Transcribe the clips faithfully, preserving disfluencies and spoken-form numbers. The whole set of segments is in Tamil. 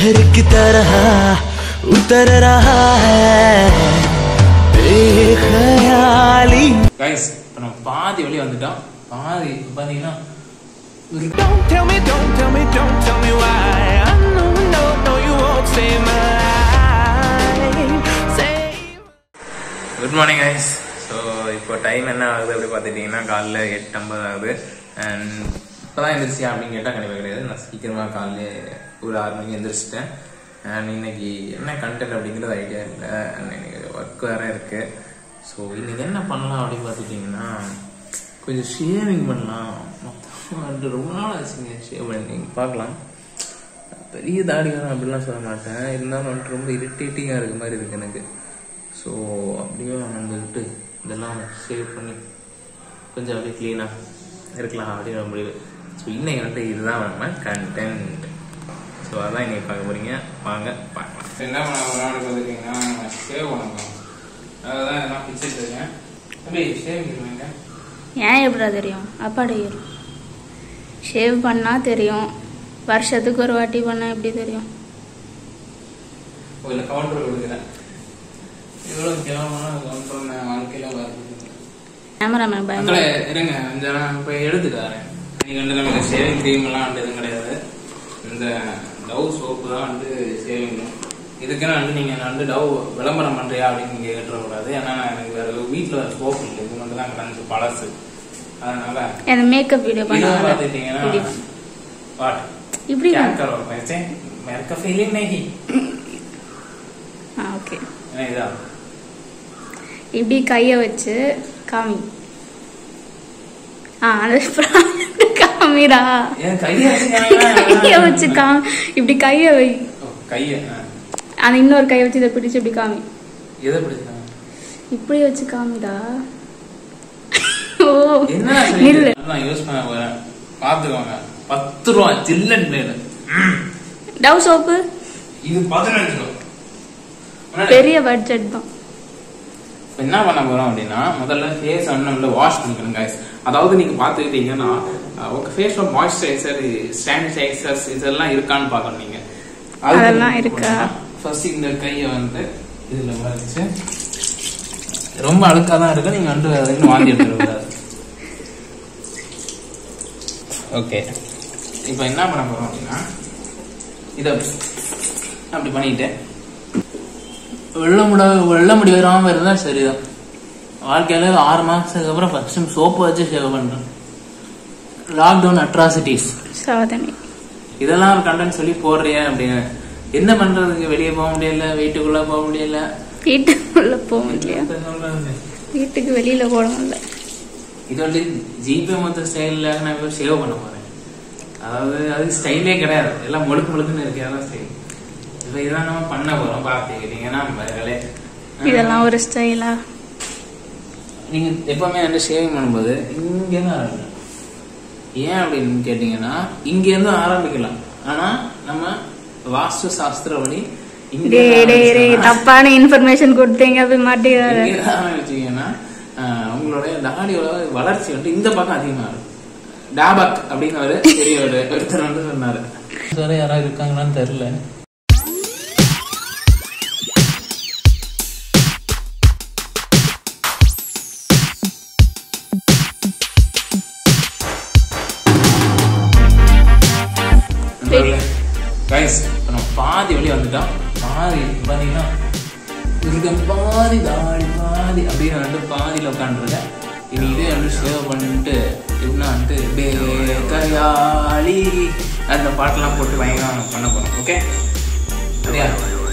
लहर की तरह उतर रहा है बेख्याली गाइस இப்போ நம்ம பாதி வழி வந்துட்டோம் பாதி பாத்தீங்கன்னா Don't tell me don't tell me don't tell me why I know no no you won't save my life save good morning guys so இப்போ டைம் என்ன ஆகுது அப்படி பார்த்துட்டிங்கன்னா காலைல எட்டு ஐம்பது ஆகுது அண்ட் இப்போ தான் எழுந்திரிச்சியா அப்படின்னு கேட்டால் கண்டிப்பாக கிடையாது. நான் சீக்கிரமாக காலைல ஒரு ஆறு மணிக்கு எழுந்திரிச்சிட்டேன். அண்ட் இன்னைக்கு என்ன கண்டென்ட் அப்படிங்கிறது ஐடியா இல்லை. அண்ட் இன்னைக்கு ஒர்க் வேறு இருக்குது. ஸோ இன்னைக்கு என்ன பண்ணலாம் அப்படின்னு பார்த்துட்டிங்கன்னா கொஞ்சம் ஷேவிங் பண்ணலாம். மொத்தம் வந்துட்டு ரொம்ப நாள் ஆச்சுங்க ஷேவ் பண்ணி பார்க்கலாம். பெரிய தாடி வரும் அப்படிலாம் சொல்ல மாட்டேன், இருந்தாலும் வந்துட்டு ரொம்ப இரிட்டேட்டிங்காக இருக்க மாதிரி இருக்குது எனக்கு. ஸோ அப்படியே வந்துக்கிட்டு இதெல்லாம் ஷேவ் பண்ணி கொஞ்சம் அப்படியே க்ளீனாக இருக்கலாம் அப்படிங்கிற முடிவு. ஸோ இன்னைக்கு வந்துட்டு இதுதான் நம்ம கண்டென்ட். ஸோ அதான் இன்னைக்கு பார்க்க போகிறீங்க, வாங்க பார்க்கலாம். என்ன பண்ண போகிறோம்னு பார்த்துட்டிங்கன்னா ஷேவ் பண்ண போகிறோம். அதுதான் எல்லாம் பிடிச்சிட்டு இருக்கேன். அப்படி ஷேவ் பண்ணுவீங்க. ஏன் எப்படா தெரியும்? அப்பாடி ஷேவ் பண்ணால் தெரியும், வருஷத்துக்கு ஒரு வாட்டி பண்ணால் எப்படி தெரியும்? இல்லை கவுண்டர் கொடுக்குறேன். எவ்வளோ கேவலமான கவுண்டர் நான் வாழ்க்கையில் பார்த்து கேமராமேன் பயமா இருங்க. இந்த நான் இப்போ எடுத்துக்காரேன். நீங்கள் வந்து நமக்கு ஷேவிங் க்ரீம் எல்லாம் வந்து எதுவும் கிடையாது. இந்த டவ் சோப்பு தான் வந்து ஷேவிங். இதுக்குன்னு வந்து நீங்கள் நான் வந்து டவ் விளம்பரம் பண்ணுறியா அப்படின்னு நீங்கள் கேட்டுறக்கூடாது. ஏன்னா எனக்கு வேறு வீட்டில் வேறு சோப்பு இல்லை, இது மட்டும் தான் கிடந்துச்சு பழசு. அதனால அந்த மேக்கப் வீடியோ பண்ண பார்த்துட்டீங்கன்னா வாட் இப்படி மேற்க ஃபீலிங் நெகி ஓகே ஏன்னா இதான் இப்படி கையை வச்சு காமி. ஆ அந்த காமிடா கையை வச்சு காமி. இப்படி கையை வை, கையை அந்த இன்னொரு கையை வச்சு இதை பிடிச்சு இப்படி காமி. எதை பிடிச்சா இப்படி வச்சு காமிடா. ஓ என்ன நான் யூஸ் பண்ண போறேன் பாத்துக்கோங்க. பத்து ரூபா ஜில்லன் பிளேடு டவ் சோப்பு. இது பதினஞ்சு ரூபா பெரிய பட்ஜெட் தான். என்ன பண்ண போறோம் அப்படின்னா முதல்ல ஃபேஸ் வந்து வாஷ் பண்ணிக்கணும் गाइस. அதாவது நீங்க பாத்துக்கிட்டீங்கன்னா உங்க ஃபேஸ்ல மாய்ஸ்சரைசர் சானிடைசர்ஸ் இதெல்லாம் இருக்கான்னு பார்க்கணும். நீங்க அதெல்லாம் இருக்கா? ஃபர்ஸ்ட் இந்த கையை வந்து இதுல வச்சு ரொம்ப அழுக்கா தான் இருக்கு, நீங்க வந்து இன்னும் வாந்தி எடுத்துக்கூடாது. ஓகே இப்போ என்ன பண்ண போறோம் அப்படின்னா இதை அப்படி பண்ணிட்டு வெள்ள முட வெள்ள முடி வராமல் இருந்தால் சரிதான். வாழ்க்கையில ஆறு மாசத்துக்கு அப்புறம் ஃபர்ஸ்ட் டைம் சோப்பு வச்சு சேவ் பண்றேன். லாக்டவுன் அட்ராசிட்டிஸ் சாதனை இதெல்லாம் ஒரு கண்டென்ட் சொல்லி போடுறியா அப்படின்னு. என்ன பண்றதுக்கு, வெளியே போக முடியல, வீட்டுக்குள்ள போக முடியல, வீட்டுக்குள்ள போக முடியல, வீட்டுக்கு வெளியில போட முடியல. இது வந்து ஜிபே மொத்த ஸ்டைல நான் இப்போ சேவ் பண்ண போறேன். அதாவது அது ஸ்டைலே கிடையாது, எல்லாம் முழுக்க முழுக்குன்னு இருக்கு. அதான் ஸ்டைல். இப்போ இதெல்லாம் நம்ம பண்ண போறோம். பார்த்துக்கிட்டீங்கன்னா இதெல்லாம் ஒரு ஸ்டைலா? நீங்க எப்பவுமே வந்து ஷேவிங் பண்ணும்போது இங்கேருந்து ஆரம்பிக்கலாம். ஏன் அப்படின்னு கேட்டீங்கன்னா இங்க இருந்து ஆரம்பிக்கலாம். ஆனா நம்ம வாஸ்து சாஸ்திரப்படி தப்பான இன்ஃபர்மேஷன் கொடுத்தீங்க போய் மாட்டீங்க. ஆரம்பிச்சீங்கன்னா உங்களுடைய தாடியோட வளர்ச்சி வந்து இந்த பக்கம் அதிகமா இருக்கும். டாபக் அப்படின்னு ஒரு பெரிய ஒரு ஒருத்தர் வந்து சொன்னாரு. யாராவது இருக்காங்களான்னு தெரியல. கைஸ் நம்ம பாதி வழி வந்துட்டோம். பாதி பார்த்தீங்கன்னா இருக்க பாதி தாடி பாதி அப்படின்னு வந்து பாதியில் உட்காந்துருக்கேன். இனி இதே வந்து சேவ் பண்ணிட்டு எப்படின்னா வந்துட்டு பேக்கையாளி அந்த பாட்டெல்லாம் போட்டு பயங்கரம் பண்ண போகிறோம். ஓகே சரியா?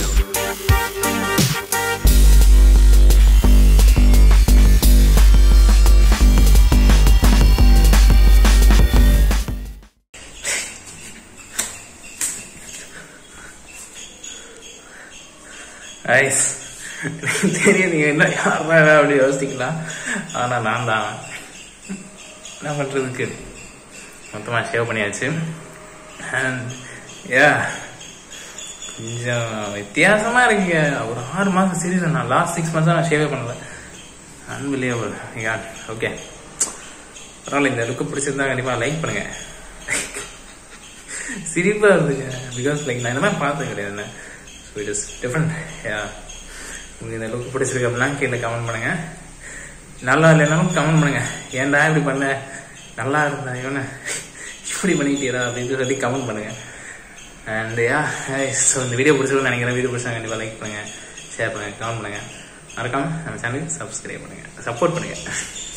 ஐஸ் தெரியும் நீங்க என்ன யாருன்னா அப்படி யோசிக்கலாம். ஆனா நான் தான் என்ன பண்றதுக்கு மொத்தமா ஷேவ் பண்ணியாச்சு. அண்ட் யா கொஞ்சம் வித்தியாசமா இருக்கீங்க. ஒரு ஆறு மாசம் சீரியஸ் நான் லாஸ்ட் சிக்ஸ் மந்த்ஸா நான் ஷேவே பண்ணல. அன்பிலியபிள். யா ஓகே பரவாயில்ல. இந்த லுக்கு பிடிச்சிருந்தா கண்டிப்பா லைக் பண்ணுங்க. சிரிப்பாக இருந்துங்க. பிகாஸ் லைக் நான் இந்த மாதிரி பார்த்தது கிடையாது. என்ன so it is different. Yeah உங்களுக்கு இந்த லுக் பிடிச்சிருக்கு அப்படின்னா கீழே கமெண்ட் பண்ணுங்கள். நல்லா இல்லைனாலும் கமெண்ட் பண்ணுங்கள். ஏன்டா இப்படி பண்ண, நல்லா இருந்தா இவனை இப்படி பண்ணிக்கிட்டீரா அப்படின்னு சொல்லி கமெண்ட் பண்ணுங்கள். அண்ட் யா ஸோ இந்த வீடியோ பிடிச்சிருக்குன்னு நினைக்கிறேன். வீடியோ பிடிச்சா கண்டிப்பாக லைக் பண்ணுங்கள், ஷேர் பண்ணுங்கள், கமெண்ட் பண்ணுங்கள். மறக்காமல் நம்ம சேனலுக்கு சப்ஸ்கிரைப் பண்ணுங்கள், சப்போர்ட் பண்ணுங்கள்.